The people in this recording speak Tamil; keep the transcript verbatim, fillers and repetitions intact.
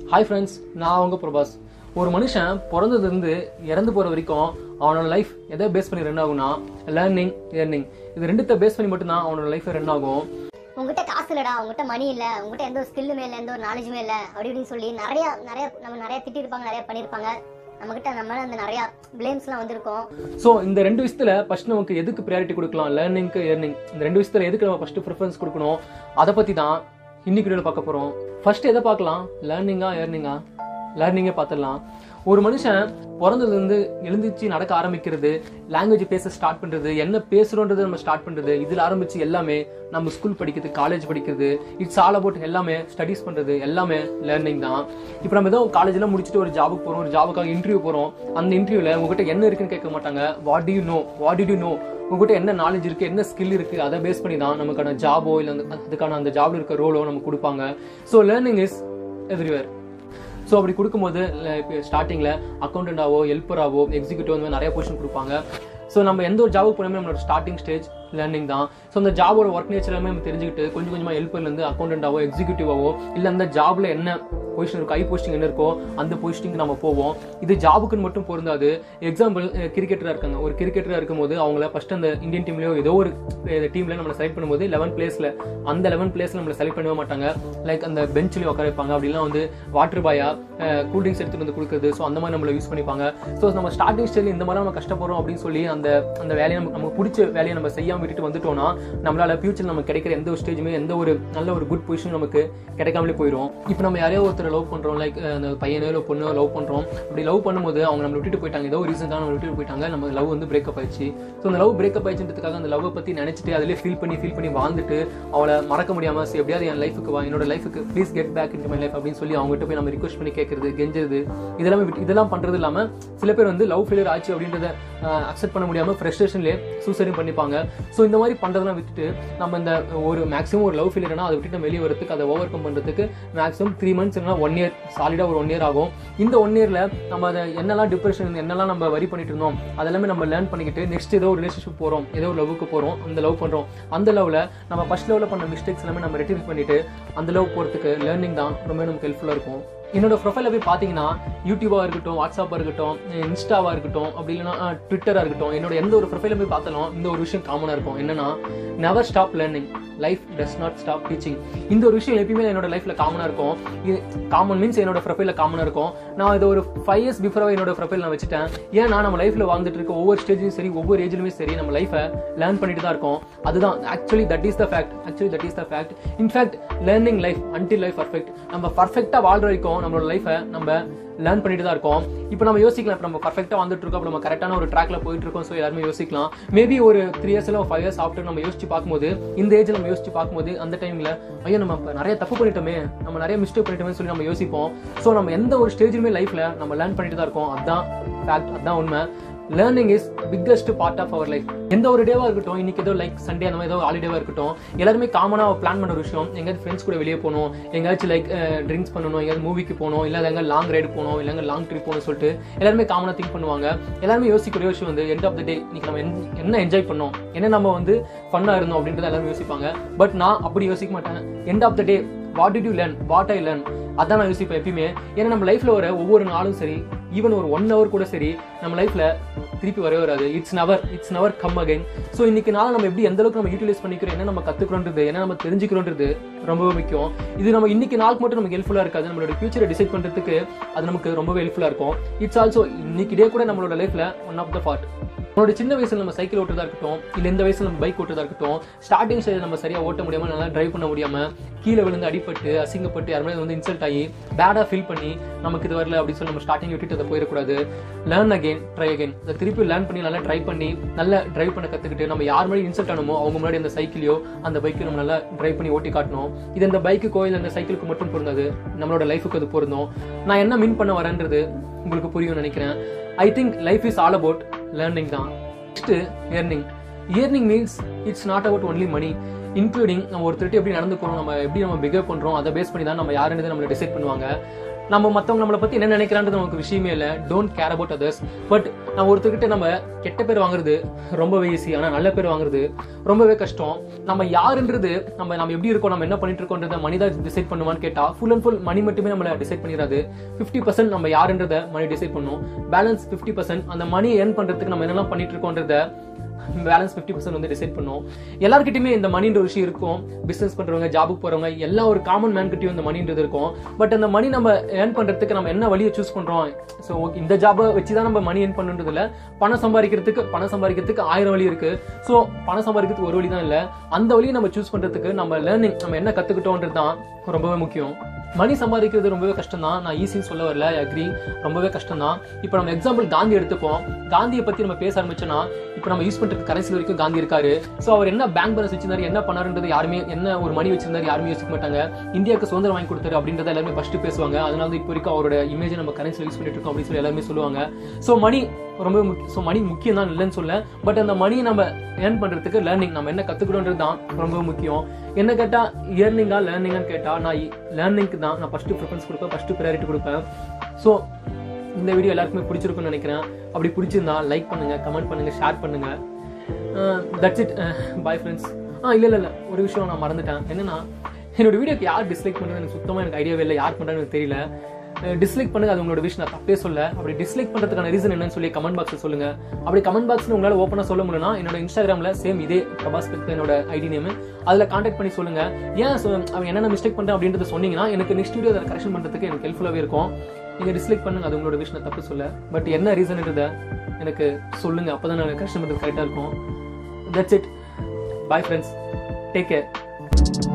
ஹாய் ஃப்ரெண்ட்ஸ், நான் உங்கள் பிரபாஸ். ஒரு மனுஷன் பிறந்ததுலேருந்து இறந்து போகிற வரைக்கும் அவனோட லைஃப் எதை பேஸ் பண்ணி ரன் ஆகும்னா லேர்னிங், ஏர்னிங். இது ரெண்டுத்தை பேஸ் பண்ணி மட்டும்தான் அவனோட லைஃப் ரன் ஆகும். உங்ககிட்ட காசு இல்லடா, உங்ககிட்ட மணி இல்லை, உங்ககிட்ட எந்த ஒரு ஸ்கில்லுமே இல்லை, எந்த ஒரு நாலேஜுமே இல்லை அப்படி இப்படின்னு சொல்லி நிறைய நிறைய நம்ம நிறைய திட்டிருப்பாங்க, நிறைய பண்ணியிருப்பாங்க. நம்மகிட்ட நம்ம அந்த நிறைய பிளேம்ஸ்லாம் வந்திருக்கோம். ஸோ இந்த ரெண்டு விஷயத்துல ஃபர்ஸ்ட் நமக்கு எதுக்கு ப்ரையாரிட்டி கொடுக்கலாம், லேர்னிங்க்கு, ஏர்னிங், இந்த ரெண்டு விஷயத்துல எதுக்கு நம்ம ஃபர்ஸ்ட் ப்ரிஃபரன்ஸ் கொடுக்கணும், அதை பற்றி தான் இன்னைக்கு வீடியோவில் பார்க்க போகிறோம். ஃபர்ஸ்ட் எதை பார்க்கலாம், லேர்னிங்கா ஏர்னிங்கா? லேர்னிங்கே பார்த்துடலாம். ஒரு மனுஷன் பிறந்ததுலேருந்து எழுந்திரிச்சு நடக்க ஆரம்பிக்கிறது, லாங்குவேஜ் பேச ஸ்டார்ட் பண்ணுறது, என்ன பேசுகிறோன்றது நம்ம ஸ்டார்ட் பண்ணுறது, இதில் ஆரம்பித்து எல்லாமே நம்ம ஸ்கூல் படிக்கிறது, காலேஜ் படிக்கிறது, இட்ஸ் ஆல் அபவுட் எல்லாமே ஸ்டடீஸ் பண்ணுறது எல்லாமே லேர்னிங் தான். இப்போ நம்ம ஏதோ காலேஜ்லாம் முடிச்சுட்டு ஒரு ஜாபுக்கு போகிறோம், ஒரு ஜாபுக்காக இன்டர்வியூ போகிறோம். அந்த இன்டர்வியூவில் உங்ககிட்ட என்ன இருக்குன்னு கேட்க மாட்டாங்க. What do you know, what did you know, உங்ககிட்ட என்ன நாலேஜ் இருக்குது, என்ன ஸ்கில் இருக்குது, அதை பேஸ் பண்ணி தான் நமக்கான ஜாபோ இல்லை அதுக்கான அந்த ஜாபில் இருக்க ரோலோ நமக்கு கொடுப்பாங்க. So learning is everywhere. So அப்படி கொடுக்கும்போது இப்போ ஸ்டார்டிங்கில் அக்கௌண்டண்டாவோ, ஹெல்ப்பராவோ, எக்ஸிக்யூட்டிவ் அந்த மாதிரி நிறைய பொசிஷன் கொடுப்பாங்க. ஸோ நம்ம எந்த ஒரு ஜாபுக்கு போனாலுமே நம்மளோட ஸ்டார்டிங் ஸ்டேஜ் லேர்னிங் தான். ஸோ அந்த ஜாபோட ஒர்க் நேச்சர் எல்லாமே நம்ம தெரிஞ்சுக்கிட்டு கொஞ்சம் கொஞ்சமாக ஹெல்ப்பர்லேருந்து அக்கௌண்டண்டாவோ, எக்ஸிக்யூட்டிவாவோ, இல்லை அந்த ஜாபில் என்ன பொசிஷன் இருக்கோ, ஹை போஸ்டிங் என்ன இருக்கோ அந்த போஸ்டிங்க்கு நம்ம போவோம். இது ஜாபுக்குன்னு மட்டும் பொருந்தாது. எக்ஸாம்பிள், கிரிக்கெட்டராக இருக்காங்க. ஒரு கிரிக்கெட்டராக இருக்கும்போது அவங்கள ஃபர்ஸ்ட் அந்த இந்தியன் டீம்லையோ ஏதோ ஒரு டீமில் நம்மளை செலக்ட் பண்ணும்போது லெவன் பிளேஸில் அந்த லெவன் பிளேஸில் நம்மளை செலக்ட் பண்ணவே மாட்டாங்க. லைக் அந்த பெஞ்சிலையும் உட்கார வைப்பாங்க. அப்படிலாம் வந்து வாட்டர் பாயா கூல்ட்ரிங்க்ஸ் எடுத்துகிட்டு வந்து கொடுக்குறது. ஸோ அந்த மாதிரி நம்மளை யூஸ் பண்ணிப்பாங்க. ஸோ நம்ம ஸ்டார்டிங் ஸ்டேஜில் இந்த மாதிரி நம்ம கஷ்டப்படுறோம் அப்படின்னு சொல்லி அந்த அந்த வேலையை நம்ம நமக்கு பிடிச்ச வேலையை நம்ம செய்யாமல் விட்டுட்டு வந்துட்டோம்னா நம்மளால ஃபியூச்சர் நமக்கு கிடைக்கிற எந்த ஒரு ஸ்டேஜுமே எந்த ஒரு நல்ல ஒரு குட் பொசிஷன் நமக்கு கிடைக்காமலே போயிடும். இப்போ நம்ம யாரையோ ஒருத்தர் லவ் பண்ணுறோம், லைக் அந்த பையனோ இல்லை பொண்ணோ லவ் பண்ணுறோம். அப்படி லவ் பண்ணும்போது அவங்க நம்ம விட்டுட்டு போயிட்டாங்க, ஏதோ ஒரு ரீசன்காக நம்ம விட்டுட்டு போயிட்டாங்க, நம்ம லவ் வந்து பிரேக்கப் ஆயிடுச்சு. ஸோ அந்த லவ் பிரேக்கப் ஆயிடுச்சுன்றதுக்காக அந்த லவ்வை பற்றி நினைச்சிட்டு அதிலே ஃபீல் பண்ணி ஃபீல் பண்ணி வாழ்ந்துட்டு அவளை மறக்க முடியாமல் சரி எப்படியாவது என் லைஃபுக்கு வா, என்னோட லைஃபுக்கு please get back in my life அப்படின்னு சொல்லி அவங்ககிட்ட போய் நம்ம ரிக்வஸ்ட் பண்ணி கேட்கறது, கெஞ்சது, இதெல்லாம் இதெல்லாம் பண்ணுறது இல்லாமல் சில பேர் வந்து லவ் ஃபெயிலியர் ஆச்சு அப்படின்றத அக்செப்ட் பண்ண முடியாமல் ஃப்ரஸ்ட்ரேஷன்லேயே சூசைடும் பண்ணிப்பாங்க. ஸோ இந்த மாதிரி பண்ணுறதெல்லாம் விட்டுட்டு நம்ம இந்த ஒரு மேக்ஸிமம் ஒரு லவ் ஃபெயிலியர்னா அதை விட்டுட்டு வெளியே வரதுக்கு, அதை ஓவர் கம் பண்ணுறதுக்கு மேக்ஸிமம் த்ரீ மந்த்ஸ் இல்லைனா ஒன் இயர், சாலிடாக ஒரு ஒன் இயர் ஆகும். இந்த ஒன் இயரில் நம்ம அதை என்னெல்லாம் டிப்ரெஷன் என்னெல்லாம் நம்ம வரி பண்ணிட்டு இருந்தோம் அதெல்லாமே நம்ம லேர்ன் பண்ணிக்கிட்டு நெக்ஸ்ட் ஏதோ ஒரு ரிலேஷன்ஷிப் போகிறோம், ஏதோ ஒரு லவ்வுக்கு போகிறோம், அந்த லவ் பண்ணுறோம். அந்த லவ்வில் நம்ம ஃபர்ஸ்ட் லெவலில் பண்ண மிஸ்டேக்ஸ் எல்லாமே நம்ம ரெட்டிஃபை பண்ணிட்டு அந்த லவ் போகிறதுக்கு லேர்னிங் தான் ரொம்ப நமக்கு ஹெல்ப்ஃபுல்லாக இருக்கும். என்னோட ப்ரொஃபைல போய் பார்த்தீங்கன்னா யூடியூபாக இருக்கட்டும், வாட்ஸ்அப்பாக இருக்கட்டும், இன்ஸ்டாவாக இருக்கட்டும், அப்படி இல்லைனா ட்விட்டராக இருக்கட்டும், என்னோட எந்த ஒரு ப்ரொஃபைல போய் பார்த்தாலும் இந்த ஒரு விஷயம் காமனாக இருக்கும். என்னன்னா, never stop learning, life does not stop teaching. இந்த ஒரு விஷயம் எப்பயுமே என்னோட லைஃப்ல காமனாக இருக்கும். இது காமன் மீன்ஸ் என்னோட ப்ரொஃபைல காமனாக இருக்கும். நான் இதை ஒரு ஃபைவ் இயர்ஸ் பிஃபோராக என்னோட ப்ரொஃபைல் நான் வச்சுட்டேன். ஏன்னா நம்ம லைஃப்ல வாழ்ந்துட்டு இருக்க ஒவ்வொரு ஸ்டேஜ்லையும் சரி, ஒவ்வொரு ஏஜ்லையுமே சரி, நம்ம லைஃபை லேர்ன் பண்ணிட்டு தான் இருக்கோம். அதுதான் actually that is the fact. Actually that is the fact. In fact learning life until life perfect. நம்ம பர்ஃபெக்டாக வாழ்ற வரைக்கும் நம்மளோட லைஃபை நம்ம லேர்ன் பண்ணிட்டு தான் இருக்கோம். இப்போ நம்ம யோசிக்கலாம், இப்போ நம்ம பர்ஃபெக்டாக வந்துட்டு இருக்கோம், நம்ம கரெக்டான ஒரு ட்ராக்ல போயிட்டு இருக்கோம். ஸோ எல்லாருமே யோசிக்கலாம், மேபி ஒரு த்ரீ இயர்ஸ் இல்லை ஃபைவ் இயர்ஸ் ஆஃப்டர் நம்ம யோசிச்சு பார்க்கும்போது, இந்த ஏஜ்ல நம்ம யோசிச்சு பார்க்கும்போது அந்த டைம்ல ஐயோ நம்ம நிறைய தப்பு பண்ணிட்டோமே, நம்ம நிறைய மிஸ்டேக் பண்ணிட்டோமே சொல்லி நம்ம யோசிப்போம். ஸோ நம்ம எந்த ஒரு ஸ்டேஜ்லுமே லைஃப்ல நம்ம லேர்ன் பண்ணிட்டு தான் இருக்கோம். அதுதான் ஃபேக்ட், அதுதான் உண்மை. Learning is biggest part of our life. எந்த ஒரு டேவா இருக்கட்டும், இன்னைக்கு ஏதோ லைக் சண்டே அந்த மாதிரி ஏதோ ஹாலிடேவா இருக்கட்டும், எல்லாருமே காமனாக பிளான் பண்ண ஒரு விஷயம், எங்கேயாவது ஃப்ரெண்ட்ஸ் கூட வெளியே போகணும், எங்கேயாச்சும் லைக் ட்ரிங்க்ஸ் பண்ணணும், எங்கேயாவது மூவிக்கு போகணும், இல்லை எங்கே லாங் ரைடு போகணும், இல்லைங்க லாங் ட்ரிப் போகணும்னு சொல்லிட்டு எல்லாருமே காமனாக திங்க் பண்ணுவாங்க. எல்லாருமே யோசிக்கிற விஷயம் வந்து எண்ட் ஆஃப் த டே இன்னைக்கு நம்ம என்ன என்ஜாய் பண்ணோம், என்ன நம்ம வந்து ஃபன்னாக இருந்தோம் அப்படின்றத எல்லாருமே யோசிப்பாங்க. பட் நான் அப்படி யோசிக்க மாட்டேன். End of the day what did you learn, what I learn, அதான் நான் யோசிப்பேன் எப்பயுமே. ஏன்னா நம்ம லைஃப்ல வர ஒவ்வொரு நாளும் சரி, ஈவன் ஒரு ஒன் ஹவர் கூட சரி, நம்ம லைஃப்ல திருப்பி வரவே வராது. It's never it's never come again. So இன்னைக்கு நாள் நம்ம எப்படி எந்த அளவுக்கு நம்ம யூட்டிலைஸ் பண்ணிக்கிறோம், என்ன நம்ம கத்துக்கிறோன்றது, என்ன நம்ம தெரிஞ்சுக்கிறோன்றது ரொம்ப முக்கியம். இது நம்ம இன்னைக்கு நாளுக்கு மட்டும் நமக்கு ஹெல்ப்ஃபுல்லா இருக்காது, நம்மளோட ஃபியூச்சரை டிசைட் பண்றதுக்கு அது நமக்கு ரொம்பவே ஹெல்ப்ஃபுல்லா இருக்கும். இட்ஸ் ஆல்சோ இன்னைக்கு டே கூட நம்மளோட லைஃப்ல ஒன் ஆஃப் த பார்ட். நம்மளோட சின்ன வயசுல நம்ம சைக்கிள் ஓட்டுறதா இருக்கட்டும், இல்லை இந்த வயசுல நம்ம பைக் ஓட்டுறதா இருக்கட்டும், ஸ்டார்டிங் ஸ்டேஜ் நம்ம சரியா ஓட்ட முடியாம, நல்லா டிரைவ் பண்ண முடியாம, கீழே விழுந்து அடிப்பட்டு அசிங்கப்பட்டு யாருமே வந்து இன்சல்ட் ஆகி பேடா ஃபீல் பண்ணி நமக்கு இது வரல அப்படின்னு சொல்லி நம்ம ஸ்டார்டிங் விட்டுட்டு அதை போயிடக்கூடாது. Learn again, try again. அதை திருப்பி லேர்ன் பண்ணி நல்லா ட்ரை பண்ணி நல்லா டிரைவ் பண்ண கத்துக்கிட்டு, நம்ம யார் முன்னாடி இன்சல்ட் ஆனமோ அவங்க முன்னாடி அந்த சைக்கிளையோ அந்த பைக்கையும் நம்ம நல்லா டிரைவ் பண்ணி ஓட்டி காட்டணும். இது இந்த பைக்குக்கோ இல்லை அந்த சைக்கிளுக்கு மட்டும் பொருந்தாது, நம்மளோட லைஃபுக்கு அது பொருந்தும். நான் என்ன மீன் பண்ண வரேன்றது உங்களுக்கு புரியும் நினைக்கிறேன். I think life is all about learning தான். Next earning. Earning means it's not about only money. Including நம்ம ஒருத்தர் எப்படி நடந்துக்கணும், நம்ம எப்படி நம்ம பிஹேவ் பண்றோம், அதை பேஸ் பண்ணி தான் நம்ம யாருன்னு நம்மளை டிசைட் பண்ணுவாங்க. நம்ம மற்றவங்க நம்மளை பத்தி என்ன நினைக்கிறான்றது நமக்கு விஷயமே இல்லை. Don't care about others. But நம்ம ஒருத்தர்கிட்ட நம்ம கெட்ட பேர் வாங்குறது ரொம்பவே ஈஸி, ஆனா நல்ல பேர் வாங்குறது ரொம்பவே கஷ்டம். நம்ம யாருன்றது, நம்ம நம்ம எப்படி இருக்கோம், நம்ம என்ன பண்ணிட்டு இருக்கோன்றத மணி தான் டிசைட் பண்ணுவான்னு கேட்டா ஃபுல் அண்ட் ஃபுல் மணி மட்டுமே நம்மளை டிசைட் பண்ணிடாது. ஃபிஃப்டி பர்சன்ட் நம்ம யாருன்றத மணி டிசைட் பண்ணும். பேலன்ஸ் ஃபிஃப்டி பர்சன்ட் அந்த மணி ஏர்ன் பண்றதுக்கு நம்ம என்னெல்லாம் பண்ணிட்டு இருக்கோன்றத பேலன்ஸ் ஃபிஃப்டி பர்சன்ட் வந்து டிசைட் பண்ணும். எல்லாருக்கிட்டையுமே இந்த மணின்ற ஒரு விஷயம் இருக்கும். பிசினஸ் பண்றவங்க, ஜாபுக்கு போறவங்க, எல்லா ஒரு காமன் மேன் கிட்டயும் இந்த மணின்றது இருக்கும். பட் அந்த மணி நம்ம ஏர்ன் பண்றதுக்கு நம்ம என்ன வழியை சூஸ் பண்றோம். ஸோ இந்த ஜாபை வச்சுதான் நம்ம மணி ஏர்ன் பண்றது இல்ல. பணம் சம்பாதிக்கிறதுக்கு பணம் சம்பாதிக்கிறதுக்கு ஆயிரம் வழி இருக்கு. ஸோ பணம் சம்பாதிக்கிறதுக்கு ஒரு வழி தான் இல்ல. அந்த வழியை நம்ம சூஸ் பண்றதுக்கு நம்ம லேர்னிங், நம்ம என்ன கத்துக்கிட்டோன்றது தான் ரொம்பவே முக்கியம். மணி சம்பாதிக்கிறது ரொம்பவே கஷ்டம் தான், நான் ஈஸின்னு சொல்ல வரல, அக்ரி, ரொம்பவே கஷ்டம் தான். இப்போ நம்ம எக்ஸாம்பிள் காந்தி எடுத்துப்போம். காந்தியை பத்தி நம்ம பேச ஆரம்பிச்சோம்னா, இப்போ நம்ம யூஸ் பண்றது கரன்சி வரைக்கும் காந்தி இருக்காரு. ஸோ அவர் என்ன பேங்க் பேலன்ஸ் வச்சிருந்தாரு, என்ன பண்ணாருன்றது யாருமே, என்ன ஒரு மணி வச்சிருந்தாரு யாருமே யோசிக்க மாட்டாங்க. இந்தியாவுக்கு சுதந்திரம் வாங்கி கொடுத்தாரு அப்படின்றத எல்லாருமே ஃபர்ஸ்ட் பேசுவாங்க. அதனால இப்போ வரைக்கும் அவரோட இமேஜ் நம்ம கரன்சி யூஸ் பண்ணிட்டு இருக்கோம் அப்படின்னு சொல்லி எல்லாருமே சொல்லுவாங்க. ஸோ மணி ரொம்ப முக்கியம். ஸோ மணி முக்கியம் தான், இல்லைன்னு சொல்ல. பட் அந்த மணியை நம்ம ஏர்ன் பண்றதுக்கு லேர்னிங், நம்ம என்ன கத்துக்கணும்ன்றது தான் ரொம்ப முக்கியம். என்ன கேட்டா ஏர்னிங்கா லேர்னிங்கான்னு கேட்டா நான் லேர்னிங்க்கு தான் நான் ஃபர்ஸ்ட் ப்ரிஃபரன்ஸ் கொடுப்பேன், ஃபர்ஸ்ட் ப்ரையாரிட்டி கொடுப்பேன். ஸோ இந்த வீடியோ எல்லாருக்குமே பிடிச்சிருக்கும்னு நினைக்கிறேன். அப்படி பிடிச்சிருந்தா லைக் பண்ணுங்க, கமெண்ட் பண்ணுங்க, ஷேர் பண்ணுங்க. That's it. Bye friends. ஆ இல்லை இல்லை இல்லை ஒரு விஷயம் நான் மறந்துட்டேன். என்னன்னா, என்னோட வீடியோக்கு யார் டிஸ்லைக் பண்ணுறது எனக்கு சுத்தமாக எனக்கு ஐடியாவே இல்லை. யார் பண்ணுறான்னு எனக்கு தெரியல. டிஸ்லைக் பண்ணுங்க, அது உங்களோட விஷயம், நான் தப்பே சொல்ல. அப்படி டிஸ்லைக் பண்றதுக்கான ரீசன் என்னன்னு சொல்லி கமெண்ட் பாக்ஸ்ல சொல்லுங்க. அப்படி கமெண்ட் பாக்ஸ்ல உங்களால ஓப்பனா சொல்ல முடியும்னா என்னோட இன்ஸ்டாகிராம்ல சேம் இதே PrabaSpec என்னோட ஐடி நேம், அதுல கான்டாக்ட் பண்ணி சொல்லுங்க. ஏன் அவங்க என்னென்ன மிஸ்டேக் பண்றேன் அப்படின்றத சொன்னீங்கன்னா எனக்கு நெக்ஸ்ட் வீடியோ அதை கரெக்ஷன் பண்றதுக்கு எனக்கு ஹெல்ப்ஃபுல்லாவே இருக்கும். நீங்க டிஸ்லைக் பண்ணுங்க, அது உங்களோட விஷயம், தப்பு சொல்ல. பட் என்ன ரீசன்ன்றத எனக்கு சொல்லுங்க, அப்பதான் நான் கரெக்ஷன் பண்றது கரெக்டா இருக்கும். That's it. Bye friends, take care.